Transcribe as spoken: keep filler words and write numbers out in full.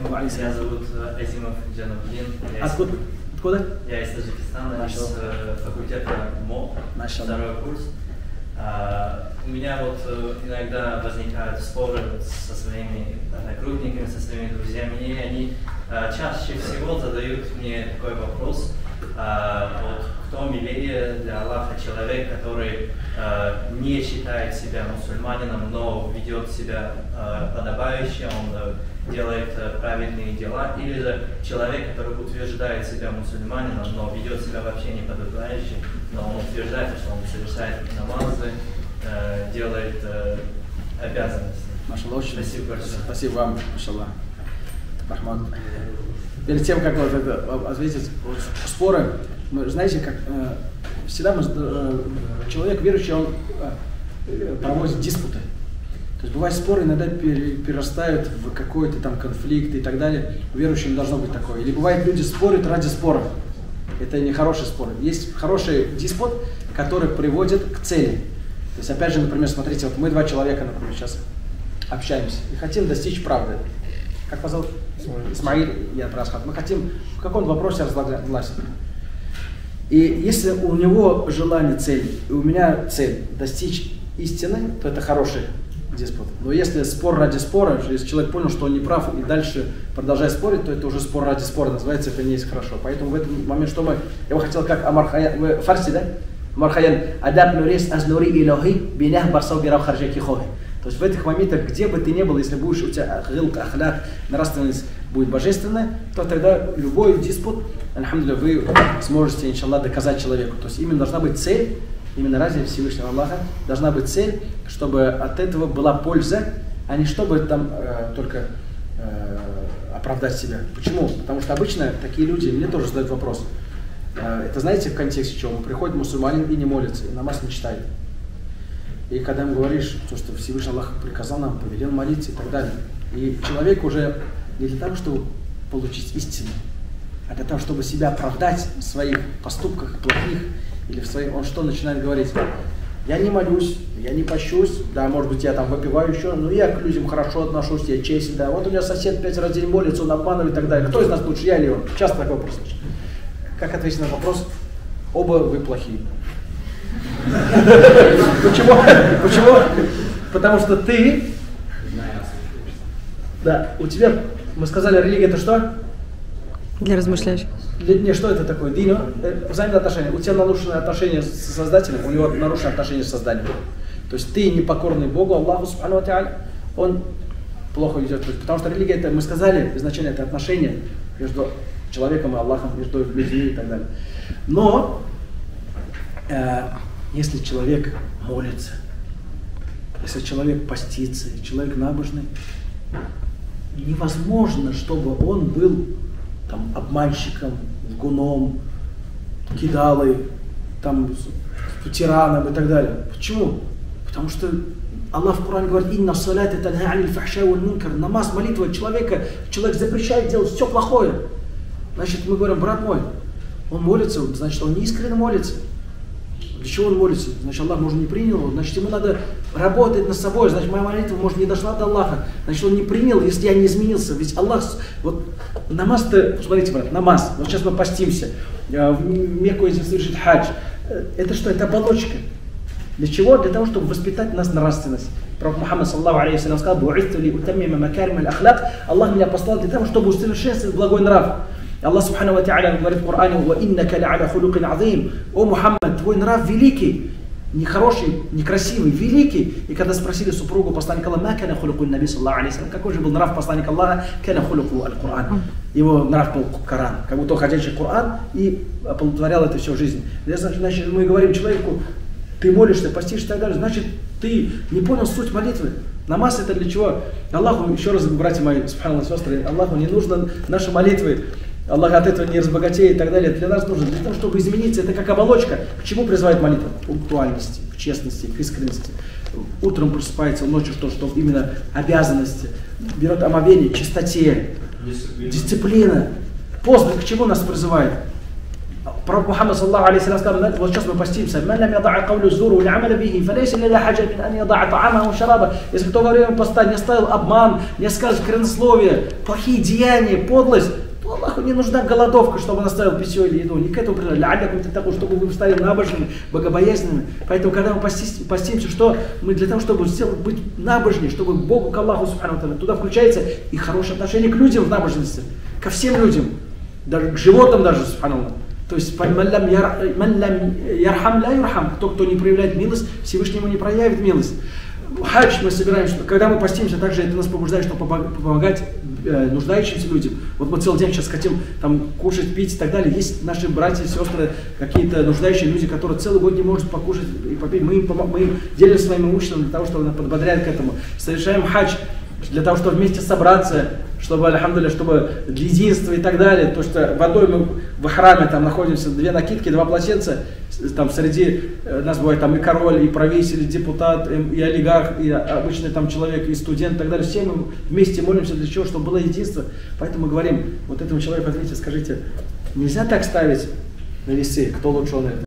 Меня зовут Азимов Джанабдин. Откуда? Откуда? Я из Таджикистана, из факультета МО, второй курс. У меня вот иногда возникают споры со своими одногруппниками, со своими друзьями, и они чаще всего задают мне такой вопрос: вот, кто милее для Аллаха, человек, который не считает себя мусульманином, но ведет себя подобающе, он делает праведные дела, или же человек, который утверждает себя мусульманином, но ведет себя вообще не подобающе, но он утверждает, что он совершает намазы, э, делает э, обязанности. Машаллах, спасибо большое. Спасибо вам, машаллах. Рахман. Перед тем, как вот это ответить, вот, споры, мы, знаете, как э, всегда мы, э, человек верующий, он э, проводит диспуты. То есть бывают споры, иногда перерастают в какой-то там конфликт и так далее. У верующих не должно быть такое. Или бывает, люди спорят ради спора. Это не хороший спор. Есть хороший диспут, который приводит к цели. То есть, опять же, например, смотрите, вот мы два человека, например, сейчас общаемся и хотим достичь правды. Как вас зовут? Исмаиль, я Прасхат. Мы хотим в каком-то вопросе разгласить. И если у него желание, цель, и у меня цель достичь истины, то это хороший диспут. Но если спор ради спора, если человек понял, что он не прав и дальше продолжает спорить, то это уже спор ради спора, называется, это не есть хорошо. Поэтому в этот момент, что мы, я бы хотел, как Амар Хаян, вы фарси, да? Амар Хаян, адаб нурис аз нури илохи бинях барсау бирав харжаки хохи. То есть в этих моментах, где бы ты ни был, если будешь, у тебя ахилк, ахляк, нравственность будет божественная, то тогда любой диспут, альхамдулилля, вы сможете, иншаллах, доказать человеку. То есть именно должна быть цель, именно ради Всевышнего Аллаха должна быть цель, чтобы от этого была польза, а не чтобы там э, только э, оправдать себя. Почему? Потому что обычно такие люди, мне тоже задают вопрос. Э, это знаете в контексте чего? Приходит мусульманин и не молится, и намаз не читает. И когда ему говоришь, то, что Всевышний Аллах приказал нам, повелел молиться и так далее. И человек уже не для того, чтобы получить истину, а для того, чтобы себя оправдать в своих поступках плохих, или в своем, он что начинает говорить? Я не молюсь, я не пощусь, да, может быть, я там выпиваю еще, но я к людям хорошо отношусь, я честен, да. Вот у меня сосед пять раз в день молится, он обманывает и так далее. Кто из нас лучше, я или он? Часто такой вопрос. Как ответить на вопрос? Оба вы плохие. Почему? Почему? Потому что ты, да, у тебя, мы сказали, религия это что? Для размышляющих. Не, что это такое? Дино, взаимные отношения. У тебя нарушенные отношения с Создателем, у него нарушенные отношения с Создателем. То есть ты непокорный Богу, Аллаху Субхану ва Тааля, он плохо ведет. Потому что религия, это, мы сказали, изначально это отношения между человеком и Аллахом, между людьми и так далее. Но, э, если человек молится, если человек постится, человек набожный, невозможно, чтобы он был там обманщиком, лгуном, кидалой, там, тираном и так далее. Почему? Потому что Аллах в Коране говорит: «Инна салата танха аниль фахша валь мункар». Намаз, молитва человека, человек запрещает делать все плохое. Значит, мы говорим: брат мой, он молится, значит, он не искренне молится. Для чего он молится? Значит, Аллах, может, не принял его. Значит, ему надо работать над собой. Значит, моя молитва, может, не дошла до Аллаха. Значит, он не принял, если я не изменился. Ведь Аллах, вот намаз-то, посмотрите, брат, намаз. Вот сейчас мы постимся. В Мекку едем совершить хадж. Это что? Это оболочка. Для чего? Для того, чтобы воспитать нас нравственность. Пророк Мухаммад, саллаллаху алейхи ва саллям, сказал: «Бу'ithtu ли утаммима макарим аль-ахлак». Аллах меня послал для того, чтобы усовершенствовать благой нрав. Аллах Субхану ва Тааля говорит в Коране: «Ва иннака ля хулукин азим». О Мухаммад, твой нрав великий, не хороший, не красивый, великий. И когда спросили супругу посланника Аллаха: «Ма кана хулуку наби саллаллаху алейхи ва саллям», какой же был нрав посланника Аллаха? Кана хулуку аль-Коран. Его нрав был Коран, как будто ходячий Коран, и оплодотворял это все в жизни. Значит, мы говорим человеку: ты молишься, постишь и так далее, значит, ты не понял суть молитвы. Намаз это для чего? Аллаху, еще раз, братья мои, субханаллах, сестры, Аллаху не нужно наши молитвы. Аллах от этого не разбогатеет и так далее. Для нас нужно, для того, чтобы измениться, это как оболочка. К чему призывает молитва? К пунктуальности, к честности, к искренности. Утром просыпается, ночью что, что именно обязанности. Берет омовение, чистоте, дисциплина. Дисциплина. Пост к чему нас призывает? Пророк Мухаммад саллаху алейхи ва саллям сказал, вот сейчас мы постимся, если кто во время поста не оставил обман, не скажет сквернословие, плохие деяния, подлость, то Аллаху не нужна голодовка, чтобы он оставил питье или еду. Не к этому призывали, чтобы вы стали набожными, богобоязненными. Поэтому, когда мы постимся, постимся, что мы для того, чтобы сделать, быть набожнее, чтобы Богу, к Аллаху, субхану ва тааля, туда включается и хорошее отношение к людям в набожности, ко всем людям, даже к животным даже, субхану. То есть, кто, кто не проявляет милость, Всевышний ему не проявит милость. Хадж мы собираемся, когда мы постимся, также это нас побуждает, чтобы помогать э, нуждающимся людям. Вот мы целый день сейчас хотим там кушать, пить и так далее. Есть наши братья и сестры, какие-то нуждающие люди, которые целый год не могут покушать и попить. Мы им, мы им делим своим имуществом для того, чтобы нас подбодрять к этому. Совершаем хадж для того, чтобы вместе собраться, чтобы, альхамдулилля, чтобы для единства и так далее. То, что водой мы в храме там находимся, две накидки, два полотенца, там среди э, нас бывает там и король, и правитель, и депутат, и, и олигарх, и обычный там человек, и студент, и так далее. Все мы вместе молимся для чего? Чтобы было единство. Поэтому мы говорим, вот этому человеку ответьте, скажите, нельзя так ставить на весы, кто лучше, он это.